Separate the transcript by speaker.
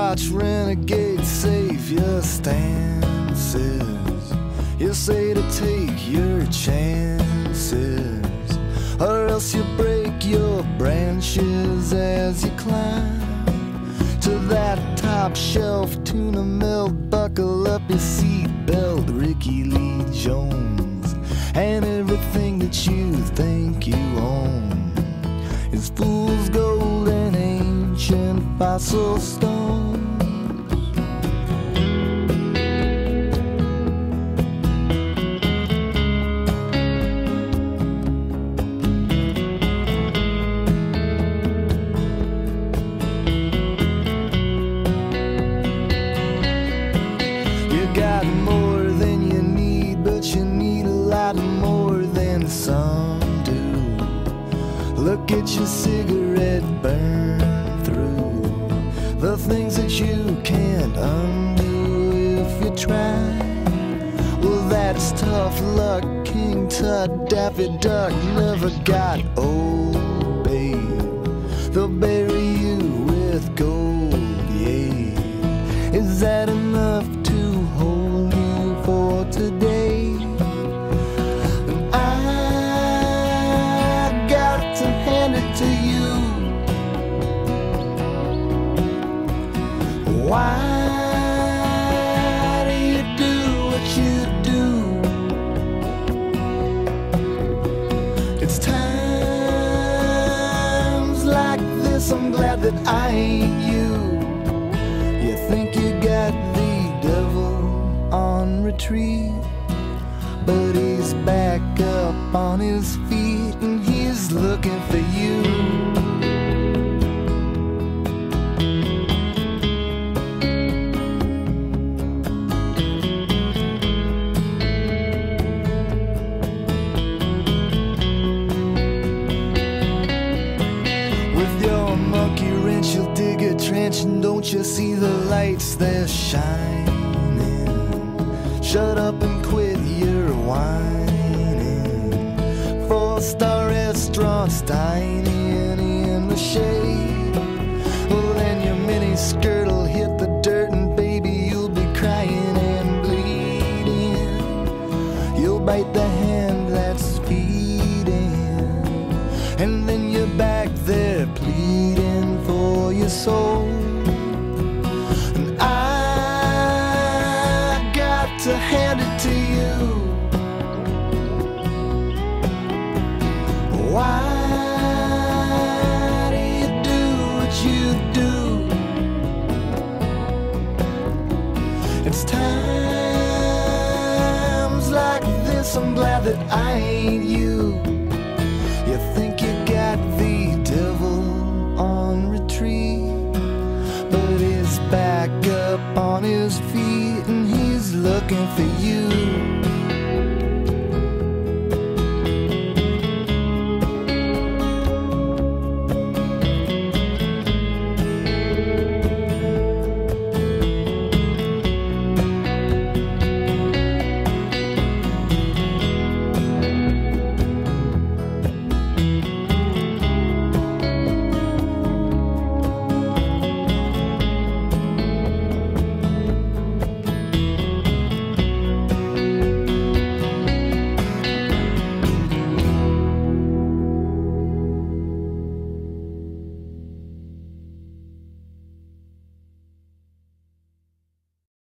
Speaker 1: watch renegade save your stances. You say to take your chances, or else you break your branches as you climb to that top shelf tuna melt. Buckle up your seatbelt, Ricky Lee Jones, and everything that you think you own is fool's gold and ancient fossil stones. You got more than you need, but you need a lot more than some do. Look at your cigarette burn through the things that you can't undo if you try. Well, that's tough luck. King Tut, Daffy Duck never got old, babe. They'll bury you with gold, yeah. Is that enough to hold you for today? And I got to hand it to you. Why do you do what you do? It's times like this I'm glad that I ain't you. You think you got the devil on retreat, but he's back up on his feet and he's looking for you. With your monkey wrench you'll dig a trench, and don't you see the lights they're shining? Shut up and quit your whining. 4-star restaurants dining in the shade. Well, then your mini skirt'll hit the dirt, and baby you'll be crying and bleeding. You'll bite the hand that's feeding, and then you're back there pleading for your soul. And I got to hand it to you. Why do you do what you do? It's times like this I'm glad that I ain't you. You think you got the devil on retreat, but he's back up on his feet and he's looking for you.